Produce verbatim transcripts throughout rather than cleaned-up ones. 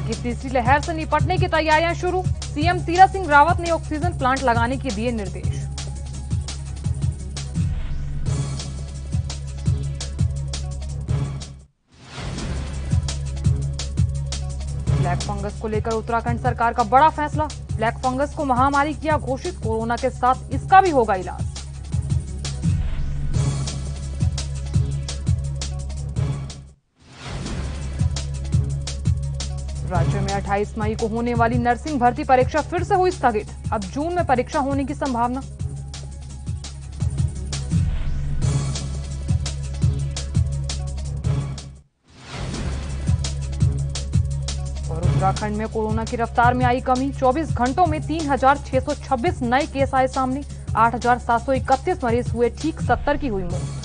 की तीसरी लहर से निपटने की तैयारियां शुरू। सीएम तीरथ सिंह रावत ने ऑक्सीजन प्लांट लगाने के दिए निर्देश। ब्लैक फंगस को लेकर उत्तराखंड सरकार का बड़ा फैसला। ब्लैक फंगस को महामारी किया घोषित, कोरोना के साथ इसका भी होगा इलाज। राज्य में अट्ठाईस मई को होने वाली नर्सिंग भर्ती परीक्षा फिर से हुई स्थगित। अब जून में परीक्षा होने की संभावना। और उत्तराखंड में कोरोना की रफ्तार में आई कमी। चौबीस घंटों में तीन हजार छह सौ छब्बीस नए केस आए सामने। आठ हजार सात सौ इकतीस मरीज हुए ठीक, सत्तर की हुई मौत।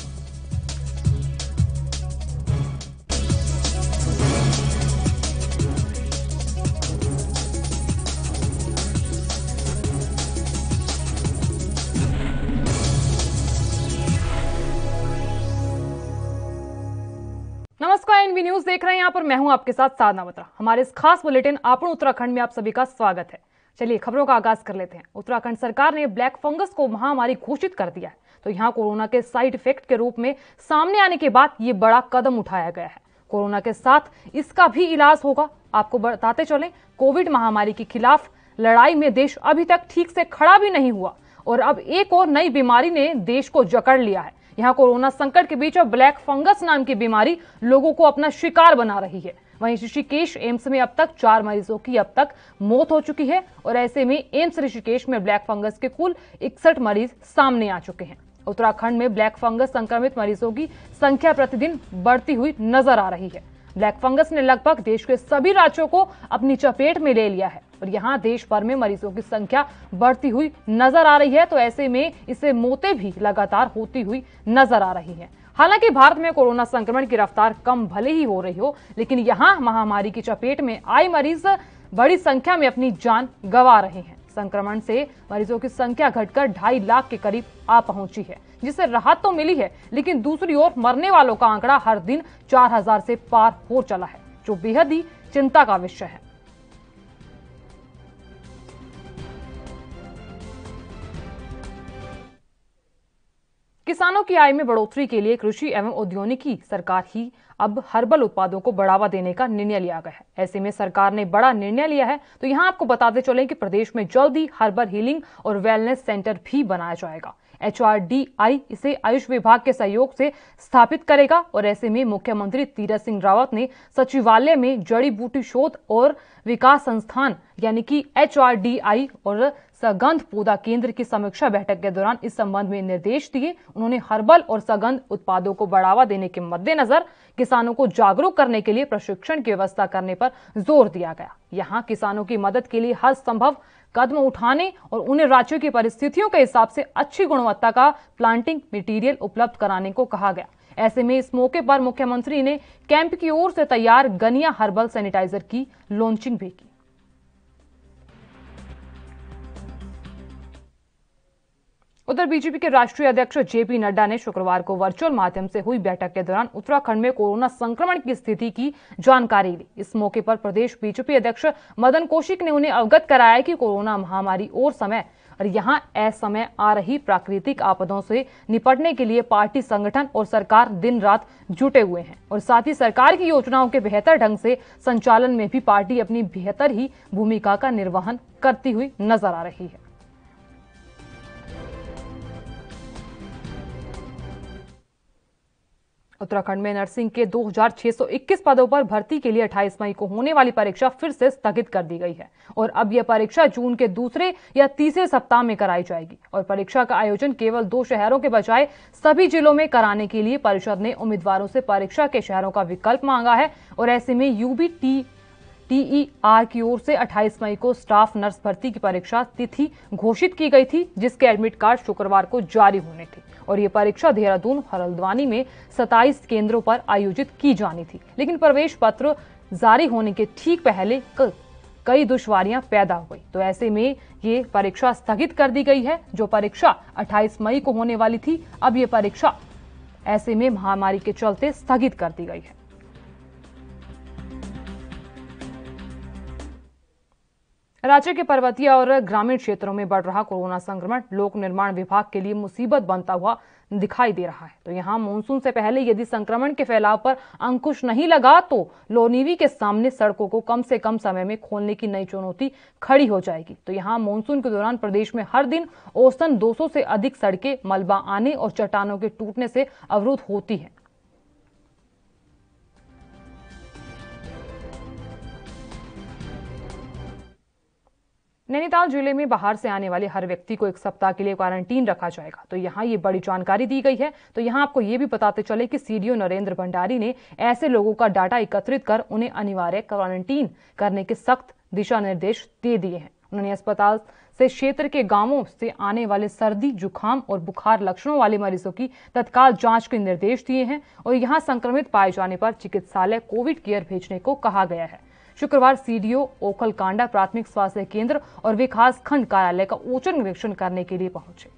नमस्कार, एनवी न्यूज देख रहे हैं। यहाँ पर मैं हूं आपके साथ साधना बत्रा। हमारे इस खास बुलेटिन आपण उत्तराखंड में आप सभी का स्वागत है। चलिए खबरों का आगाज कर लेते हैं। उत्तराखंड सरकार ने ब्लैक फंगस को महामारी घोषित कर दिया है। तो यहाँ कोरोना के साइड इफेक्ट के रूप में सामने आने के बाद ये बड़ा कदम उठाया गया है। कोरोना के साथ इसका भी इलाज होगा। आपको बताते चलें, कोविड महामारी के खिलाफ लड़ाई में देश अभी तक ठीक से खड़ा भी नहीं हुआ और अब एक और नई बीमारी ने देश को जकड़ लिया है। यहाँ कोरोना संकट के बीच अब ब्लैक फंगस नाम की बीमारी लोगों को अपना शिकार बना रही है। वहीं ऋषिकेश एम्स में अब तक चार मरीजों की अब तक मौत हो चुकी है और ऐसे में एम्स ऋषिकेश में ब्लैक फंगस के कुल इकसठ मरीज सामने आ चुके हैं। उत्तराखंड में ब्लैक फंगस संक्रमित मरीजों की संख्या प्रतिदिन बढ़ती हुई नजर आ रही है। ब्लैक फंगस ने लगभग देश के सभी राज्यों को अपनी चपेट में ले लिया है और यहाँ देश भर में मरीजों की संख्या बढ़ती हुई नजर आ रही है। तो ऐसे में इससे मौतें भी लगातार होती हुई नजर आ रही हैं। हालांकि भारत में कोरोना संक्रमण की रफ्तार कम भले ही हो रही हो, लेकिन यहाँ महामारी की चपेट में आए मरीज बड़ी संख्या में अपनी जान गंवा रहे हैं। संक्रमण से मरीजों की संख्या घटकर ढाई लाख के करीब आ पहुंची है, जिससे राहत तो मिली है, लेकिन दूसरी ओर मरने वालों का आंकड़ा हर दिन चार हजार से पार हो चला है, जो बेहद ही चिंता का विषय है। किसानों की आय में बढ़ोतरी के लिए कृषि एवं औद्योगिकी सरकार ही अब हर्बल उत्पादों को बढ़ावा देने का निर्णय लिया गया है। ऐसे में सरकार ने बड़ा निर्णय लिया है। तो यहाँ आपको बताते चलें कि प्रदेश में जल्द ही हर्बल हीलिंग और वेलनेस सेंटर भी बनाया जाएगा। एच आर डी आई इसे आयुष विभाग के सहयोग से स्थापित करेगा और ऐसे में मुख्यमंत्री तीरथ सिंह रावत ने सचिवालय में जड़ी बूटी शोध और विकास संस्थान यानी कि एच आर डी आई और सगंध पौधा केंद्र की समीक्षा बैठक के दौरान इस संबंध में निर्देश दिए। उन्होंने हर्बल और सगंध उत्पादों को बढ़ावा देने के मद्देनजर किसानों को जागरूक करने के लिए प्रशिक्षण की व्यवस्था करने पर जोर दिया गया। यहाँ किसानों की मदद के लिए हर संभव कदम उठाने और उन्हें राज्यों की परिस्थितियों के हिसाब से अच्छी गुणवत्ता का प्लांटिंग मटेरियल उपलब्ध कराने को कहा गया। ऐसे में इस मौके पर मुख्यमंत्री ने कैंप की ओर से तैयार गनिया हर्बल सैनिटाइजर की लॉन्चिंग भी की। उधर बीजेपी के राष्ट्रीय अध्यक्ष जेपी नड्डा ने शुक्रवार को वर्चुअल माध्यम से हुई बैठक के दौरान उत्तराखंड में कोरोना संक्रमण की स्थिति की जानकारी ली। इस मौके पर प्रदेश बीजेपी अध्यक्ष मदन कौशिक ने उन्हें अवगत कराया कि कोरोना महामारी और समय और यहाँ असमय आ रही प्राकृतिक आपदाओं से निपटने के लिए पार्टी, संगठन और सरकार दिन रात जुटे हुए हैं और साथ ही सरकार की योजनाओं के बेहतर ढंग से संचालन में भी पार्टी अपनी बेहतर ही भूमिका का निर्वहन करती हुई नजर आ रही है। उत्तराखंड में नर्सिंग के दो हजार छह सौ इक्कीस पदों पर भर्ती के लिए अट्ठाईस मई को होने वाली परीक्षा फिर से स्थगित कर दी गई है और अब यह परीक्षा जून के दूसरे या तीसरे सप्ताह में कराई जाएगी और परीक्षा का आयोजन केवल दो शहरों के बजाय सभी जिलों में कराने के लिए परिषद ने उम्मीदवारों से परीक्षा के शहरों का विकल्प मांगा है और ऐसे में यूबी टी टीईआर की ओर से अट्ठाईस मई को स्टाफ नर्स भर्ती की परीक्षा तिथि घोषित की गई थी, जिसके एडमिट कार्ड शुक्रवार को जारी होने थे और ये परीक्षा देहरादून, हल्द्वानी में सत्ताईस केंद्रों पर आयोजित की जानी थी। लेकिन प्रवेश पत्र जारी होने के ठीक पहले कई दुश्वारियां पैदा हो गई, तो ऐसे में ये परीक्षा स्थगित कर दी गई है। जो परीक्षा अट्ठाईस मई को होने वाली थी, अब ये परीक्षा ऐसे में महामारी के चलते स्थगित कर दी गई है। राज्य के पर्वतीय और ग्रामीण क्षेत्रों में बढ़ रहा कोरोना संक्रमण लोक निर्माण विभाग के लिए मुसीबत बनता हुआ दिखाई दे रहा है। तो यहां मानसून से पहले यदि संक्रमण के फैलाव पर अंकुश नहीं लगा तो लोनीवी के सामने सड़कों को कम से कम समय में खोलने की नई चुनौती खड़ी हो जाएगी। तो यहां मानसून के दौरान प्रदेश में हर दिन औसतन दो सौ से अधिक सड़कें मलबा आने और चट्टानों के टूटने से अवरुद्ध होती हैं। नैनीताल जिले में बाहर से आने वाले हर व्यक्ति को एक सप्ताह के लिए क्वारंटीन रखा जाएगा। तो यहाँ ये बड़ी जानकारी दी गई है। तो यहाँ आपको ये भी बताते चले कि सीडीओ नरेंद्र भंडारी ने ऐसे लोगों का डाटा एकत्रित कर उन्हें अनिवार्य क्वारंटीन करने के सख्त दिशा निर्देश दे दिए हैं। उन्होंने अस्पताल से क्षेत्र के गांवों से आने वाले सर्दी, जुकाम और बुखार लक्षणों वाले मरीजों की तत्काल जांच के निर्देश दिए हैं और यहाँ संक्रमित पाए जाने पर चिकित्सालय कोविड केयर भेजने को कहा गया है। शुक्रवार सीडीओ ओखलकांडा प्राथमिक स्वास्थ्य केंद्र और विकास खंड कार्यालय का औचक निरीक्षण करने के लिए पहुंचे।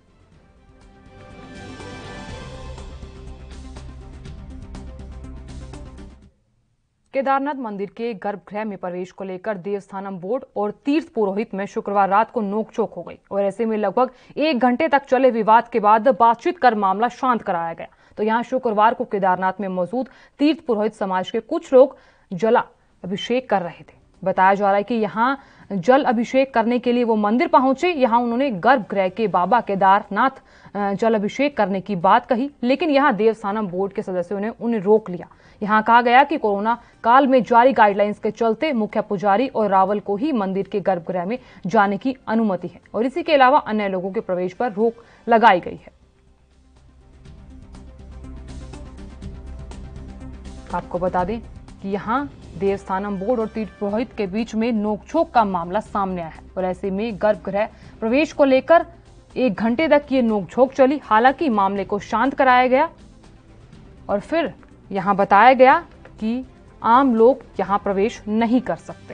केदारनाथ मंदिर के गर्भगृह में प्रवेश को लेकर देवस्थानम बोर्ड और तीर्थ पुरोहित में शुक्रवार रात को नोकझोंक हो गई और ऐसे में लगभग एक घंटे तक चले विवाद के बाद बातचीत कर मामला शांत कराया गया। तो यहां शुक्रवार को केदारनाथ में मौजूद तीर्थ पुरोहित समाज के कुछ लोग जला अभिषेक कर रहे थे। बताया जा रहा है कि यहाँ जल अभिषेक करने के लिए वो मंदिर पहुंचे। यहाँ उन्होंने गर्भगृह के बाबा केदारनाथ जल अभिषेक करने की बात कही, लेकिन यहाँ देवस्थानम बोर्ड के सदस्यों ने उन्हें रोक लिया। यहाँ कहा गया कि कोरोना काल में जारी गाइडलाइंस के चलते मुख्य पुजारी और रावल को ही मंदिर के गर्भगृह में जाने की अनुमति है और इसी के अलावा अन्य लोगों के प्रवेश पर रोक लगाई गई है। आपको बता दें कि यहाँ देवस्थानम बोर्ड और तीर्थ पुरोहित के बीच में नोकझोंक का मामला सामने आया है और ऐसे में गर्भगृह प्रवेश को लेकर एक घंटे तक ये नोकझोंक चली। हालांकि मामले को शांत कराया गया और फिर यहां बताया गया कि आम लोग यहां प्रवेश नहीं कर सकते।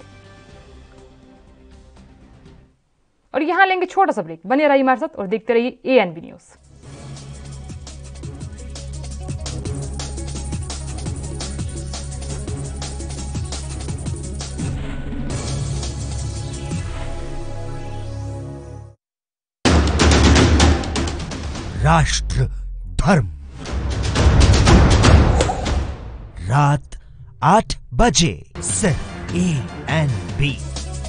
और यहां लेंगे छोटा सा ब्रेक। बने रहिए हमारे साथ और देखते रहिए एएनबी न्यूज। राष्ट्र धर्म रात आठ बजे सिर्फ एएनबी।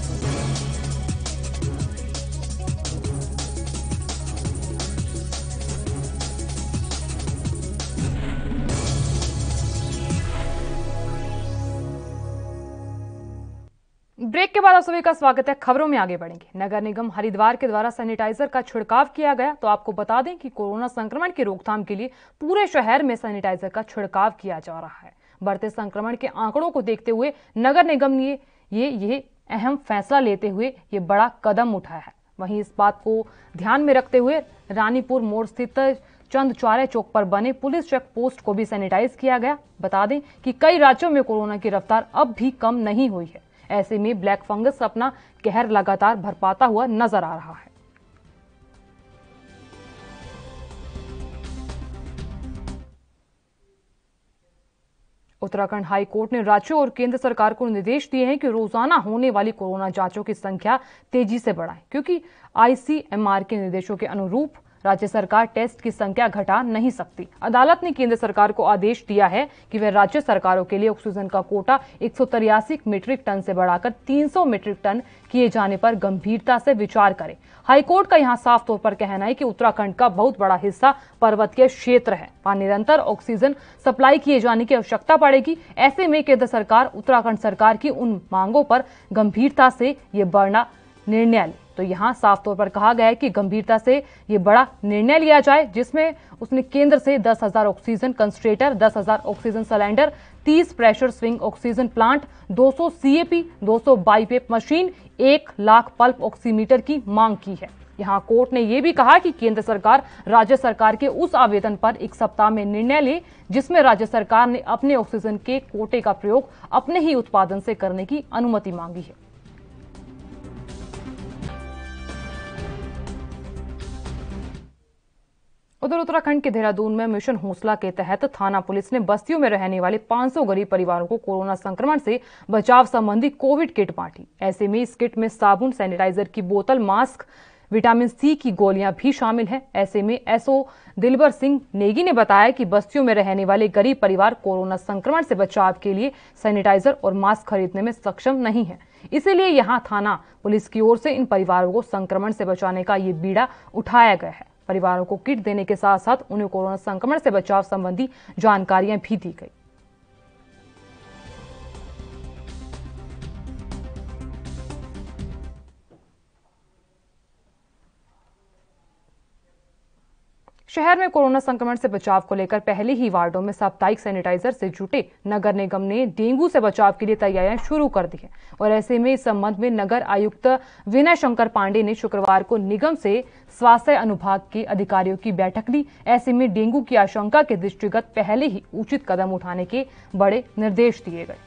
ब्रेक के बाद आप सभी का स्वागत है। खबरों में आगे बढ़ेंगे। नगर निगम हरिद्वार के द्वारा सैनिटाइजर का छिड़काव किया गया। तो आपको बता दें कि कोरोना संक्रमण की रोकथाम के लिए पूरे शहर में सैनिटाइजर का छिड़काव किया जा रहा है। बढ़ते संक्रमण के आंकड़ों को देखते हुए नगर निगम ने ये ये अहम फैसला लेते हुए ये बड़ा कदम उठाया है। वहीं इस बात को ध्यान में रखते हुए रानीपुर मोड़ स्थित चंदचौरे चौक पर बने पुलिस चेक पोस्ट को भी सैनिटाइज किया गया। बता दें कि कई राज्यों में कोरोना की रफ्तार अब भी कम नहीं हुई है। ऐसे में ब्लैक फंगस अपना कहर लगातार भरपाता हुआ नजर आ रहा है। उत्तराखंड हाई कोर्ट ने राज्यों और केंद्र सरकार को निर्देश दिए हैं कि रोजाना होने वाली कोरोना जांचों की संख्या तेजी से बढ़ाएं, क्योंकि आईसीएमआर के निर्देशों के अनुरूप राज्य सरकार टेस्ट की संख्या घटा नहीं सकती। अदालत ने केंद्र सरकार को आदेश दिया है कि वह राज्य सरकारों के लिए ऑक्सीजन का कोटा एक सौ तिरासी मीट्रिक टन से बढ़ाकर तीन सौ मीट्रिक टन किए जाने पर गंभीरता से विचार करे। हाईकोर्ट का यहां साफ तौर पर कहना है कि उत्तराखंड का बहुत बड़ा हिस्सा पर्वतीय क्षेत्र है, वहां निरंतर ऑक्सीजन सप्लाई किए जाने की आवश्यकता पड़ेगी। ऐसे में केंद्र सरकार उत्तराखंड सरकार की उन मांगों पर गंभीरता से ये बड़ा निर्णय ले। तो यहां साफ तौर पर कहा गया है कि गंभीरता से ये बड़ा निर्णय लिया जाए, जिसमें उसने केंद्र से दस हजार ऑक्सीजन कंसंट्रेटर, दस हजार ऑक्सीजन सिलेंडर, तीस प्रेशर स्विंग ऑक्सीजन प्लांट, दो सौ सीएपी, दो सौ बाईपेप मशीन, एक लाख पल्प ऑक्सीमीटर की मांग की है। यहां कोर्ट ने यह भी कहा कि केंद्र सरकार राज्य सरकार के उस आवेदन पर एक सप्ताह में निर्णय ले जिसमें राज्य सरकार ने अपने ऑक्सीजन के कोटे का प्रयोग अपने ही उत्पादन से करने की अनुमति मांगी है। उधर उत्तराखंड के देहरादून में मिशन हौसला के तहत थाना पुलिस ने बस्तियों में रहने वाले पाँच सौ गरीब परिवारों को कोरोना संक्रमण से बचाव संबंधी कोविड किट बांटी। ऐसे में इस किट में साबुन, सैनिटाइजर की बोतल, मास्क, विटामिन सी की गोलियां भी शामिल हैं। ऐसे में एसओ दिलबर सिंह नेगी ने बताया कि बस्तियों में रहने वाले गरीब परिवार कोरोना संक्रमण से बचाव के लिए सैनिटाइजर और मास्क खरीदने में सक्षम नहीं है, इसीलिए यहां थाना पुलिस की ओर से इन परिवारों को संक्रमण से बचाने का ये बीड़ा उठाया गया है। परिवारों को किट देने के साथ साथ उन्हें कोरोना संक्रमण से बचाव संबंधी जानकारियां भी दी गई। शहर में कोरोना संक्रमण से बचाव को लेकर पहले ही वार्डों में साप्ताहिक सैनिटाइजर से जुटे नगर निगम ने डेंगू से बचाव के लिए तैयारियां शुरू कर दी हैं और ऐसे में इस संबंध में नगर आयुक्त विनय शंकर पांडे ने शुक्रवार को निगम से स्वास्थ्य अनुभाग के अधिकारियों की बैठक ली। ऐसे में डेंगू की आशंका के दृष्टिगत पहले ही उचित कदम उठाने के बड़े निर्देश दिए गए।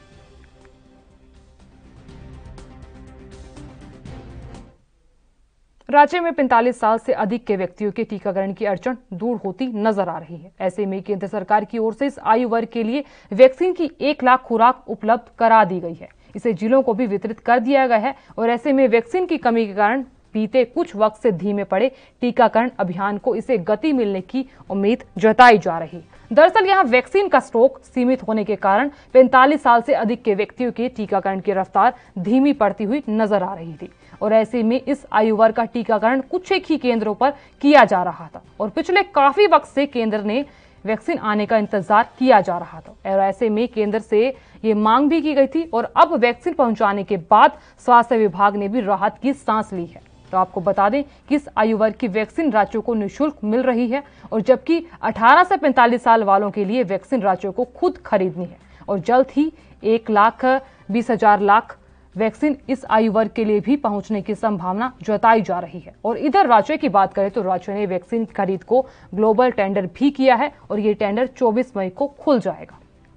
राज्य में पैंतालीस साल से अधिक के व्यक्तियों के टीकाकरण की अड़चन दूर होती नजर आ रही है। ऐसे में केंद्र सरकार की ओर से इस आयु वर्ग के लिए वैक्सीन की एक लाख खुराक उपलब्ध करा दी गई है। इसे जिलों को भी वितरित कर दिया गया है और ऐसे में वैक्सीन की कमी के कारण बीते कुछ वक्त से धीमे पड़े टीकाकरण अभियान को इसे गति मिलने की उम्मीद जताई जा रही है। दरअसल यहां वैक्सीन का स्टॉक सीमित होने के कारण पैंतालीस साल से अधिक के व्यक्तियों के टीकाकरण की रफ्तार धीमी पड़ती हुई नजर आ रही थी और ऐसे में इस आयु वर्ग का टीकाकरण कुछ एक ही केंद्रों पर किया जा रहा था और पिछले काफी वक्त से केंद्र ने वैक्सीन आने का इंतजार किया जा रहा था और ऐसे में केंद्र से ये मांग भी की गई थी और अब वैक्सीन पहुंचाने के बाद स्वास्थ्य विभाग ने भी राहत की सांस ली है। तो आपको बता दें कि इस आयु वर्ग की वैक्सीन राज्यों को निःशुल्क मिल रही है और जबकि अठारह से पैंतालीस साल वालों के लिए वैक्सीन राज्यों को खुद खरीदनी है और जल्द ही एक लाख बीस हजार लाख वैक्सीन इस आयु वर्ग के लिए भी पहुंचने की संभावना जताई जा रही है। और इधर राज्य की बात करें तो राज्य ने वैक्सीन खरीद को ग्लोबल टेंडर भी किया है और ये टेंडर चौबीस मई को खुल जाएगा।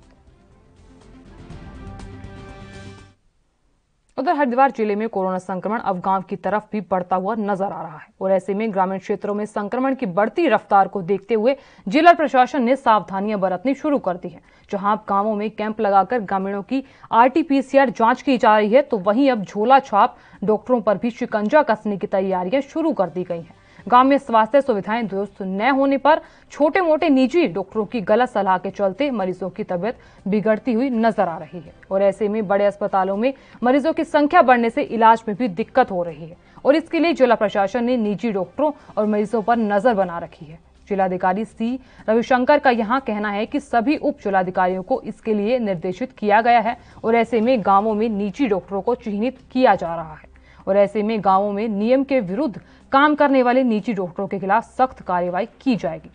उधर हरिद्वार जिले में कोरोना संक्रमण अब गांव की तरफ भी बढ़ता हुआ नजर आ रहा है और ऐसे में ग्रामीण क्षेत्रों में संक्रमण की बढ़ती रफ्तार को देखते हुए जिला प्रशासन ने सावधानियां बरतनी शुरू कर दी है। जहां अब गांवों में कैंप लगाकर ग्रामीणों की आरटीपीसीआर जांच की जा रही है, तो वहीं अब झोला छाप डॉक्टरों पर भी शिकंजा कसने की तैयारियां शुरू कर दी गई हैं। गांव में स्वास्थ्य सुविधाएं दुरुस्त न होने पर छोटे मोटे निजी डॉक्टरों की गलत सलाह के चलते मरीजों की तबीयत बिगड़ती हुई नजर आ रही है और ऐसे में बड़े अस्पतालों में मरीजों की संख्या बढ़ने से इलाज में भी दिक्कत हो रही है और इसके लिए जिला प्रशासन ने निजी डॉक्टरों और मरीजों पर नजर बना रखी है। जिलाधिकारी सी रविशंकर का यहां कहना है कि सभी उप जिलाधिकारियों को इसके लिए निर्देशित किया गया है और ऐसे में गांवों में निजी डॉक्टरों को चिन्हित किया जा रहा है और ऐसे में गांवों में नियम के विरुद्ध काम करने वाले निजी डॉक्टरों के खिलाफ सख्त कार्रवाई की जाएगी।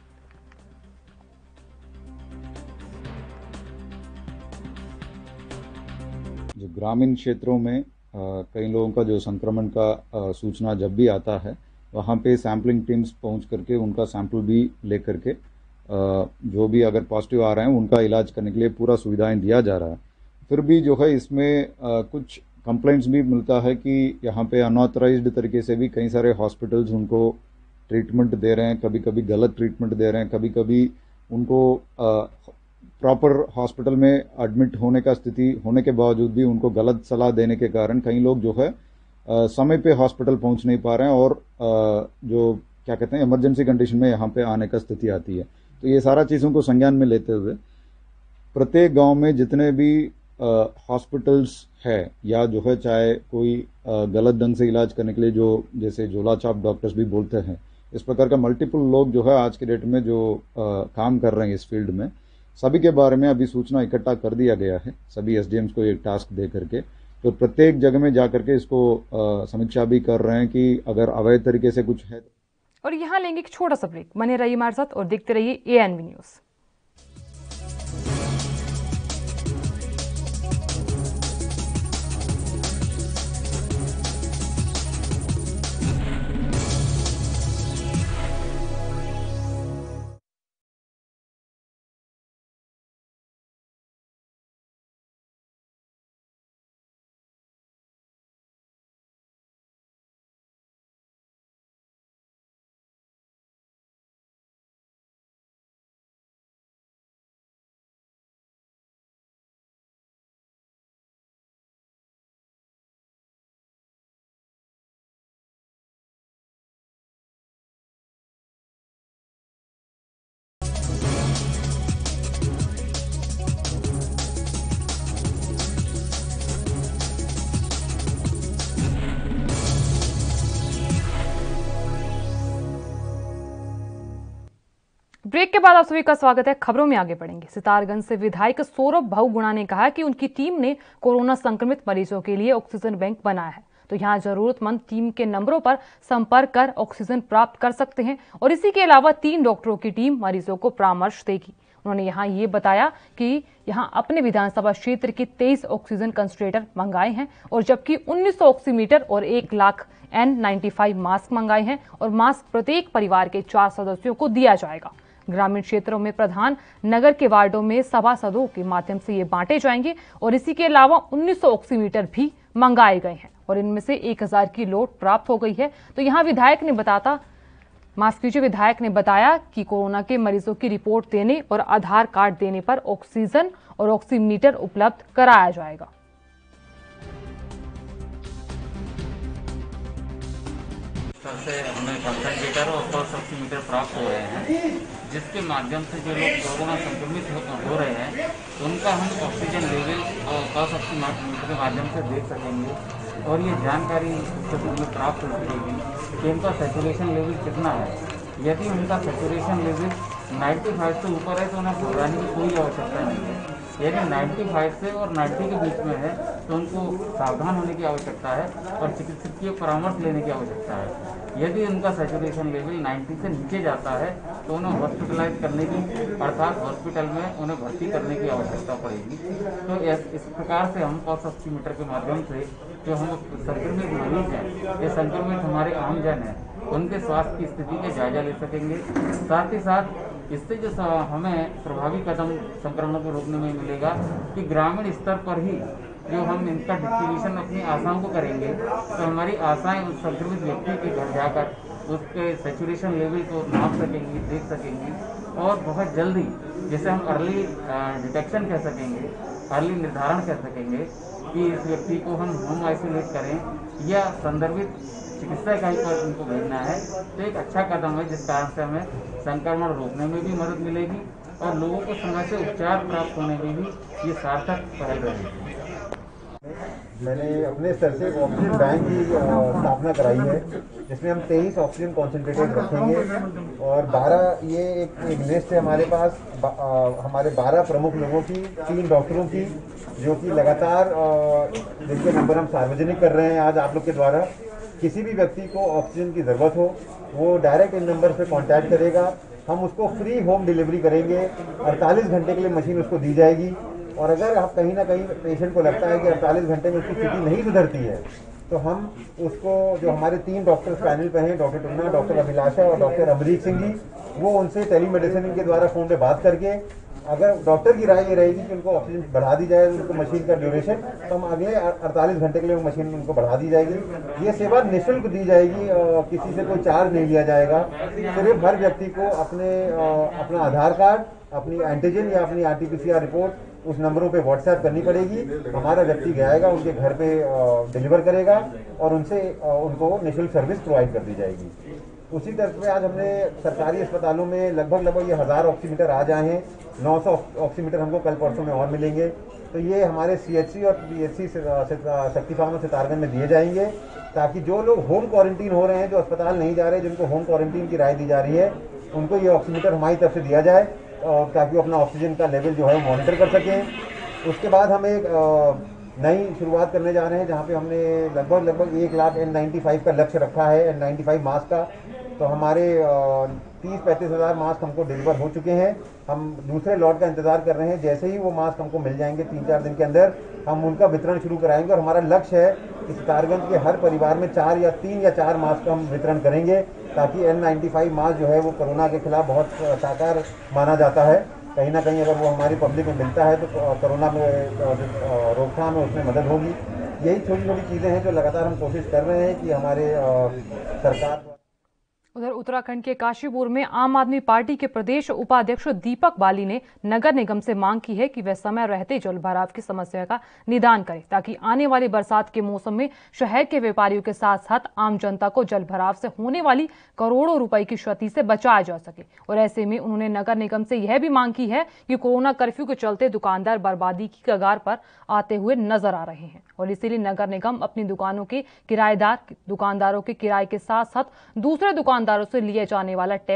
जो ग्रामीण क्षेत्रों में कई लोगों का जो संक्रमण का आ, सूचना जब भी आता है वहाँ पे सैम्पलिंग टीम्स पहुँच करके उनका सैंपल भी ले करके जो भी अगर पॉजिटिव आ रहे हैं उनका इलाज करने के लिए पूरा सुविधाएं दिया जा रहा है। फिर भी जो है इसमें आ, कुछ कंप्लेंट्स भी मिलता है कि यहाँ पे अनऑथराइज्ड तरीके से भी कई सारे हॉस्पिटल्स उनको ट्रीटमेंट दे रहे हैं, कभी कभी गलत ट्रीटमेंट दे रहे हैं, कभी कभी उनको प्रॉपर हॉस्पिटल में एडमिट होने का स्थिति होने के बावजूद भी उनको गलत सलाह देने के कारण कई लोग जो है आ, समय पे हॉस्पिटल पहुंच नहीं पा रहे हैं और आ, जो क्या कहते हैं इमरजेंसी कंडीशन में यहाँ पे आने का स्थिति आती है। तो ये सारा चीज़ों को संज्ञान में लेते हुए प्रत्येक गांव में जितने भी हॉस्पिटल्स है या जो है चाहे कोई गलत ढंग से इलाज करने के लिए जो जैसे झोला छाप डॉक्टर्स भी बोलते हैं, इस प्रकार का मल्टीपल लोग जो है आज के डेट में जो आ, काम कर रहे हैं इस फील्ड में, सभी के बारे में अभी सूचना इकट्ठा कर दिया गया है। सभी एसडीएम्स को एक टास्क दे करके तो प्रत्येक जगह में जा करके इसको आ, समीक्षा भी कर रहे हैं कि अगर अवैध तरीके से कुछ है। और यहाँ लेंगे एक छोटा सा ब्रेक। बने रहिए हमारे साथ और देखते रहिए एएनबी न्यूज। ब्रेक के बाद आप सभी का स्वागत है। खबरों में आगे बढ़ेंगे। सितारगंज से विधायक सौरभ बहुगुणा ने कहा कि उनकी टीम ने कोरोना संक्रमित मरीजों के लिए ऑक्सीजन बैंक बनाया है, तो यहां जरूरतमंद टीम के नंबरों पर संपर्क कर ऑक्सीजन प्राप्त कर सकते हैं और इसी के अलावा तीन डॉक्टरों की टीम मरीजों को परामर्श देगी। उन्होंने यहां ये बताया कि यहां अपने विधानसभा क्षेत्र के तेईस ऑक्सीजन कंसंट्रेटर मंगाए हैं और जबकि उन्नीस सौ ऑक्सीमीटर और एक lakh N ninety five mask मंगाए हैं और मास्क प्रत्येक परिवार के चार सदस्यों को दिया जाएगा। ग्रामीण क्षेत्रों में प्रधान नगर के वार्डों में सभासदों के माध्यम से ये बांटे जाएंगे और इसी के अलावा उन्नीस सौ ऑक्सीमीटर भी मंगाए गए हैं और इनमें से एक हजार की लोड प्राप्त हो गई है। तो यहाँ विधायक ने बताता माफ कीजिए विधायक ने बताया कि कोरोना के मरीजों की रिपोर्ट देने और आधार कार्ड देने पर ऑक्सीजन और ऑक्सीमीटर उपलब्ध कराया जाएगा। से हमें कंसंट्रेटर और पल्स ऑक्सीमीटर प्राप्त हो रहे हैं, जिसके माध्यम से जो लोग कोरोना संक्रमित हो रहे हैं उनका हम ऑक्सीजन लेवल और पल्स ऑक्सीमीटर के माध्यम से देख सकेंगे और ये जानकारी में प्राप्त हो सकेगी कि उनका सैचुरेशन लेवल कितना है। यदि उनका सैचुरेशन लेवल पचानवे से ऊपर है तो उन्हें घबराने की कोई आवश्यकता नहीं है। यदि पचानवे से और नब्बे के बीच में है तो उनको सावधान होने की आवश्यकता है और चिकित्सकीय परामर्श लेने की आवश्यकता है। यदि उनका सैचुरेशन लेवल नब्बे से नीचे जाता है तो उन्हें हॉस्पिटलाइज करने की अर्थात हॉस्पिटल में उन्हें भर्ती करने की आवश्यकता पड़ेगी। तो इस प्रकार से हम पल्स ऑक्सीमीटर के माध्यम से जो हम संक्रमित मरीज हैं, ये संक्रमित हमारे आमजन हैं, उनके स्वास्थ्य की स्थिति के जायजा ले सकेंगे। साथ ही साथ इससे जो हमें प्रभावी कदम संक्रमण को रोकने में मिलेगा कि ग्रामीण स्तर पर ही जो हम इनका डिस्ट्रीब्यूशन अपनी आशाओं को करेंगे तो हमारी आशाएं उस संक्रमित व्यक्ति के घर जाकर उसके सैचुरेशन लेवल को नाप सकेंगी, देख सकेंगी और बहुत जल्दी जैसे हम अर्ली डिटेक्शन कह सकेंगे, अर्ली निर्धारण कह सकेंगे कि इस व्यक्ति को हम होम आइसोलेट करें या संदर्भित चिकित्सा इकाई पर उनको भेजना है, तो एक अच्छा कदम है जिस कारण से हमें संक्रमण रोकने में भी मदद मिलेगी और लोगों को समय से उपचार प्राप्त होने में भी ये सार्थक पहल रहेगी। मैंने अपने स्तर से ऑक्सीजन बैंक की स्थापना कराई है, जिसमें हम तेईस ऑक्सीजन कॉन्सेंट्रेटर रखेंगे और बारह ये एक, एक लिस्ट है हमारे पास बा, आ, हमारे बारह प्रमुख लोगों की, तीन डॉक्टरों की, जो कि लगातार जिनके नंबर हम सार्वजनिक कर रहे हैं आज आप लोग के द्वारा। किसी भी व्यक्ति को ऑक्सीजन की ज़रूरत हो वो डायरेक्ट इन नंबर से कांटेक्ट करेगा, हम उसको फ्री होम डिलीवरी करेंगे। अड़तालीस घंटे के लिए मशीन उसको दी जाएगी और अगर आप कहीं ना कहीं पेशेंट को लगता है कि अड़तालीस घंटे में उसकी स्थिति नहीं सुधरती है तो हम उसको, जो हमारे तीन डॉक्टर्स पैनल पे हैं, डॉक्टर टुन्ना, डॉक्टर अभिलाषा और डॉक्टर अमरीक सिंह जी, वो उनसे टेलीमेडिसिन के द्वारा फ़ोन पे बात करके अगर डॉक्टर की राय ये रहेगी कि उनको ऑक्सीजन बढ़ा दी जाए उनको मशीन का ड्यूरेशन, तो हम अगले अड़तालीस घंटे के लिए वो मशीन उनको बढ़ा दी जाएगी। ये सेवा निःशुल्क दी जाएगी और किसी से कोई चार्ज नहीं लिया जाएगा। सिर्फ हर व्यक्ति को अपने अपना आधार कार्ड, अपनी एंटीजन या अपनी R T P C R report उस नंबरों पे व्हाट्सएप करनी पड़ेगी। हमारा व्यक्ति जाएगा, उनके घर पे डिलीवर करेगा और उनसे उनको निःशुल्क सर्विस प्रोवाइड कर दी जाएगी। उसी तरह से आज हमने सरकारी अस्पतालों में लगभग लगभग ये हज़ार ऑक्सीमीटर आ जाए हैं, नौ सौ ऑक्सीमीटर हमको कल परसों में और मिलेंगे। तो ये हमारे सी एच सी और पी एच सी शक्ति फार्म और सितारगंज में दिए जाएंगे, ताकि जो लोग होम क्वारंटीन हो रहे हैं, जो अस्पताल नहीं जा रहे, जिनको होम क्वारंटीन की राय दी जा रही है, उनको ये ऑक्सीमीटर हमारी तरफ से दिया जाए और ताकि वो अपना ऑक्सीजन का लेवल जो है मॉनिटर कर सकें। उसके बाद हम एक नई शुरुआत करने जा रहे हैं जहाँ पे हमने लगभग लगभग एक लाख एन नाइन्टी फाइव का लक्ष्य रखा है, एन नाइन्टी फाइव मास्क का। तो हमारे तीस पैंतीस हज़ार मास्क हमको डिलीवर हो चुके हैं। हम दूसरे लॉट का इंतजार कर रहे हैं। जैसे ही वो मास्क हमको मिल जाएंगे तीन चार दिन के अंदर, हम उनका वितरण शुरू कराएंगे और हमारा लक्ष्य है कि सितारगंज के हर परिवार में चार या तीन या चार मास्क का हम वितरण करेंगे, ताकि एन नाइन्टी फाइव मास्क जो है वो कोरोना के खिलाफ बहुत साकार माना जाता है। कहीं ना कहीं अगर वो हमारी पब्लिक में मिलता है तो कोरोना में रोकथाम में उसमें मदद होगी। यही छोटी छोटी चीज़ें हैं जो लगातार हम कोशिश कर रहे हैं कि हमारे सरकार। उधर उत्तराखंड के काशीपुर में आम आदमी पार्टी के प्रदेश उपाध्यक्ष दीपक बाली ने नगर निगम से मांग की है कि वह समय रहते जल भराव की समस्या का निदान करे, ताकि आने वाली बरसात के मौसम में शहर के व्यापारियों के साथ साथ आम जनता को जल भराव से होने वाली करोड़ों रुपए की क्षति से बचाया जा सके। और ऐसे में उन्होंने नगर निगम से यह भी मांग की है कि कोरोना कर्फ्यू के चलते दुकानदार बर्बादी की कगार पर आते हुए नजर आ रहे हैं और इसीलिए नगर निगम अपनी दुकानों के किराएदार दुकानदारों के किराए के साथ साथ दूसरे दुकानदारों से लिए जाने वाला टैक्स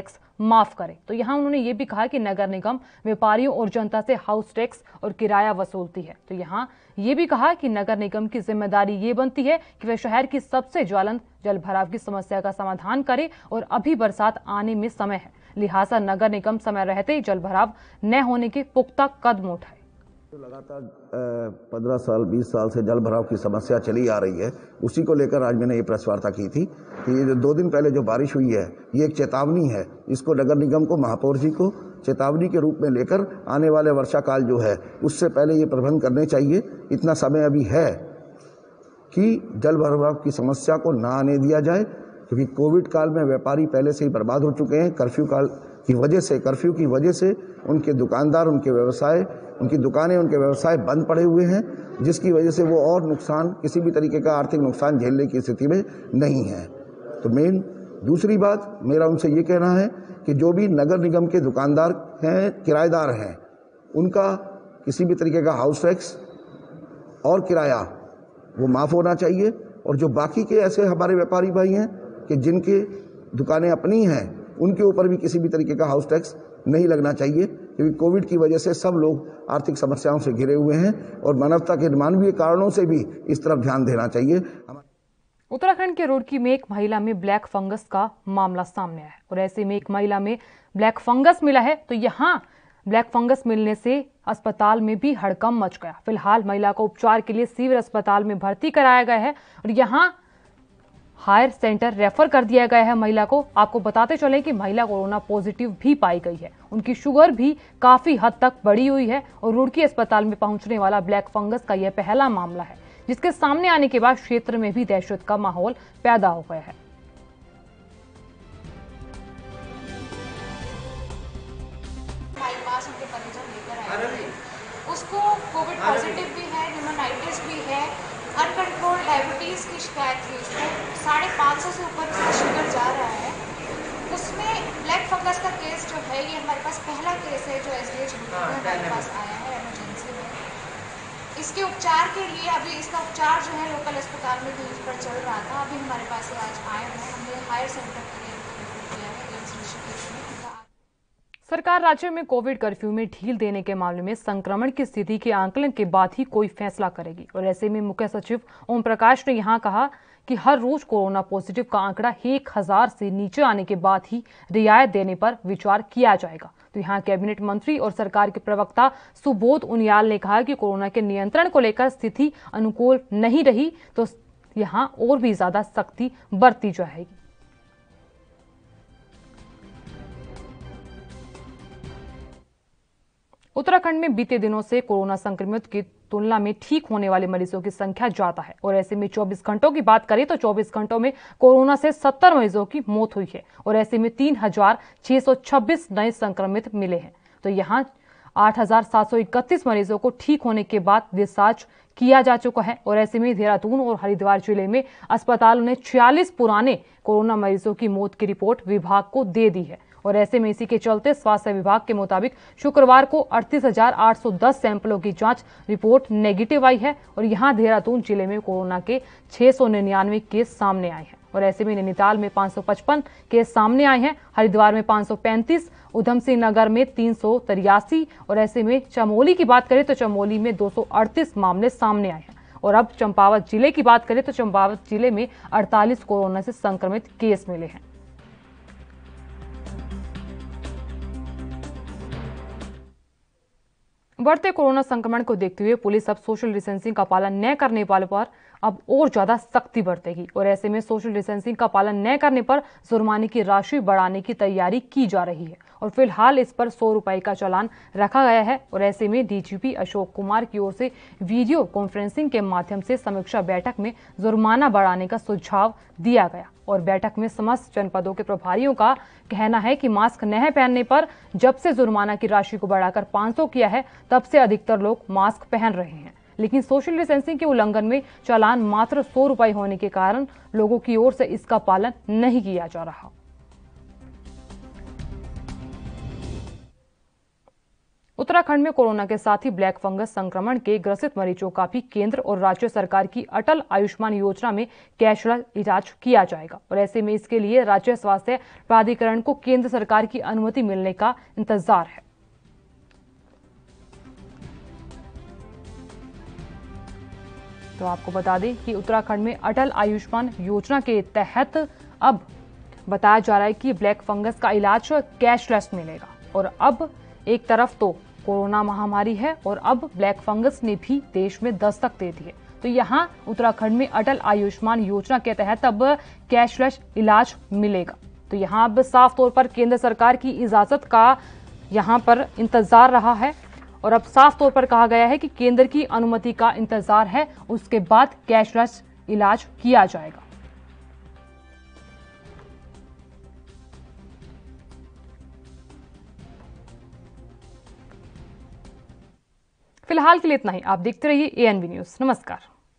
माफ करे। तो यहाँ उन्होंने ये भी कहा कि नगर निगम व्यापारियों और जनता से हाउस टैक्स और किराया वसूलती है। तो यहाँ ये भी कहा कि नगर निगम की जिम्मेदारी ये बनती है कि वह शहर की सबसे ज्वलंत जल भराव की समस्या का समाधान करे और अभी बरसात आने में समय है, लिहाजा नगर निगम समय रहते जल भराव न होने के पुख्ता कदम उठाए। लगातार पंद्रह साल बीस साल से जल भराव की समस्या चली आ रही है, उसी को लेकर आज मैंने ये प्रेस वार्ता की थी कि ये जो दो दिन पहले जो बारिश हुई है ये एक चेतावनी है। इसको नगर निगम को, महापौर जी को चेतावनी के रूप में लेकर आने वाले वर्षा काल जो है उससे पहले ये प्रबंध करने चाहिए। इतना समय अभी है कि जल भराव की समस्या को ना आने दिया जाए, क्योंकि कोविड काल में व्यापारी पहले से ही बर्बाद हो चुके हैं। कर्फ्यू काल की वजह से कर्फ्यू की वजह से उनके दुकानदार, उनके व्यवसाय, उनकी दुकानें, उनके व्यवसाय बंद पड़े हुए हैं, जिसकी वजह से वो और नुकसान, किसी भी तरीके का आर्थिक नुकसान झेलने की स्थिति में नहीं है। तो मेन दूसरी बात मेरा उनसे ये कहना है कि जो भी नगर निगम के दुकानदार हैं, किराएदार हैं, उनका किसी भी तरीके का हाउस टैक्स और किराया वो माफ़ होना चाहिए। और जो बाकी के ऐसे हमारे व्यापारी भाई हैं कि जिनके दुकानें अपनी हैं, उनके ऊपर भी किसी भी तरीके का हाउस टैक्स नहीं लगना चाहिए, क्योंकि कोविड की वजह से सब लोग आर्थिक समस्याओं से घिरे हुए हैं और मानवता के मानवीय कारणों से भी इस तरफ ध्यान देना चाहिए। उत्तराखंड के रुड़की में एक महिला में ब्लैक फंगस का मामला सामने आया है और ऐसे में एक महिला में ब्लैक फंगस मिला है। तो यहाँ ब्लैक फंगस मिलने से अस्पताल में भी हड़कंप मच गया। फिलहाल महिला को उपचार के लिए सिविल अस्पताल में भर्ती कराया गया है और यहाँ हायर सेंटर रेफर कर दिया गया है महिला को। आपको बताते चले कि महिला कोरोना पॉजिटिव भी पाई गई है, उनकी शुगर भी काफी हद तक बढ़ी हुई है और रुड़की अस्पताल में पहुंचने वाला ब्लैक फंगस का यह पहला मामला है, जिसके सामने आने के बाद क्षेत्र में भी दहशत का माहौल पैदा हो गया है। उसको कोविड पॉजिटिव भी है, न्यूमोनाइटिस भी है, अनकंट्रोल डायबिटीज़ की शिकायत थी। उसको साढ़े पाँच सौ से ऊपर उसका शुगर जा रहा है। उसमें ब्लैक फंगस का केस जो है ये हमारे पास पहला केस है जो एसडीएच हमारे पास आया है इमरजेंसी में। इसके उपचार के लिए अभी इसका उपचार जो है लोकल अस्पताल में लीव पर चल रहा था, अभी हमारे पास ये आज आए हैं। हमने हायर सेंटर के लिए किया है एम्स ऋषिकेश में। सरकार राज्य में कोविड कर्फ्यू में ढील देने के मामले में संक्रमण की स्थिति के आंकलन के बाद ही कोई फैसला करेगी और ऐसे में मुख्य सचिव ओम प्रकाश ने यहां कहा कि हर रोज कोरोना पॉजिटिव का आंकड़ा एक हजार से नीचे आने के बाद ही रियायत देने पर विचार किया जाएगा। तो यहाँ कैबिनेट मंत्री और सरकार के प्रवक्ता सुबोध उनियाल ने कहा कि कोरोना के नियंत्रण को लेकर स्थिति अनुकूल नहीं रही तो यहाँ और भी ज्यादा सख्ती बरती जाएगी। उत्तराखंड में बीते दिनों से कोरोना संक्रमित की तुलना में ठीक होने वाले मरीजों की संख्या ज्यादा है और ऐसे में चौबीस घंटों की बात करें तो चौबीस घंटों में कोरोना से सत्तर मरीजों की मौत हुई है और ऐसे में तीन हजार छह सौ छब्बीस नए संक्रमित मिले हैं। तो यहाँ आठ हजार सात सौ इकतीस मरीजों को ठीक होने के बाद डिस्चार्ज किया जा चुका है और ऐसे में देहरादून और हरिद्वार जिले में अस्पतालों ने छियालीस पुराने कोरोना मरीजों की मौत की रिपोर्ट विभाग को दे दी है और ऐसे में इसी के चलते स्वास्थ्य विभाग के मुताबिक शुक्रवार को अड़तीस हजार आठ सौ दस सैंपलों की जांच रिपोर्ट नेगेटिव आई है और यहां देहरादून जिले में कोरोना के छह सौ निन्यानवे केस सामने आए हैं और ऐसे में नैनीताल में पांच सौ पचपन केस सामने आए हैं, हरिद्वार में पांच सौ पैंतीस, उधम सिंह नगर में तीन सौ तिरासी और ऐसे में चमोली की बात करें तो चमोली में दो सौ अड़तीस मामले सामने आए हैं और अब चंपावत जिले की बात करें तो चंपावत जिले में अड़तालीस कोरोना से संक्रमित केस मिले हैं। बढ़ते कोरोना संक्रमण को देखते हुए पुलिस अब सोशल डिस्टेंसिंग का पालन न करने वालों पर अब और ज्यादा सख्ती बरतेगी और ऐसे में सोशल डिस्टेंसिंग का पालन न करने पर जुर्माने की राशि बढ़ाने की तैयारी की जा रही है और फिलहाल इस पर सौ रुपए का चालान रखा गया है और ऐसे में डीजीपी अशोक कुमार की ओर से वीडियो कॉन्फ्रेंसिंग के माध्यम से समीक्षा बैठक में जुर्माना बढ़ाने का सुझाव दिया गया और बैठक में समस्त जनपदों के प्रभारियों का कहना है कि मास्क न पहनने पर जब से जुर्माना की राशि को बढ़ाकर पाँच सौ किया है तब से अधिकतर लोग मास्क पहन रहे हैं, लेकिन सोशल डिस्टेंसिंग के उल्लंघन में चालान मात्र सौ रुपए होने के कारण लोगों की ओर से इसका पालन नहीं किया जा रहा। उत्तराखंड में कोरोना के साथ ही ब्लैक फंगस संक्रमण के ग्रसित मरीजों का भी केंद्र और राज्य सरकार की अटल आयुष्मान योजना में कैशलेस इलाज किया जाएगा और ऐसे में इसके लिए राज्य स्वास्थ्य प्राधिकरण को केंद्र सरकार की अनुमति मिलने का इंतजार है। तो आपको बता दें कि उत्तराखंड में अटल आयुष्मान योजना के तहत अब बताया जा रहा है कि ब्लैक फंगस का इलाज कैशलेस मिलेगा और अब एक तरफ तो कोरोना महामारी है और अब ब्लैक फंगस ने भी देश में दस्तक दे दी है, तो यहाँ उत्तराखंड में अटल आयुष्मान योजना के तहत अब कैशलेस इलाज मिलेगा। तो यहाँ अब साफ तौर पर केंद्र सरकार की इजाजत का यहाँ पर इंतजार रहा है और अब साफ तौर पर कहा गया है कि केंद्र की अनुमति का इंतजार है, उसके बाद कैशलेस इलाज किया जाएगा। फिलहाल के लिए इतना ही। आप देखते रहिए एएनबी न्यूज। नमस्कार।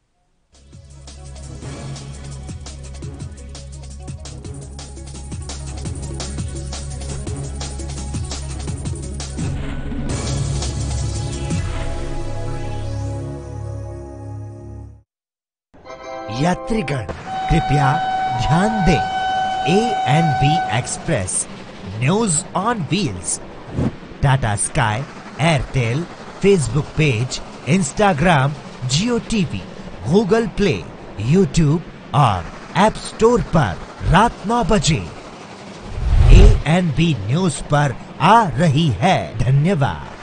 यात्रीगण कृपया ध्यान दें, ANB express news on wheels Tata Sky, Airtel, Facebook page, Instagram, Jio TV, Google Play, YouTube और ऐप स्टोर पर रात नौ बजे एएनबी न्यूज पर आ रही है। धन्यवाद।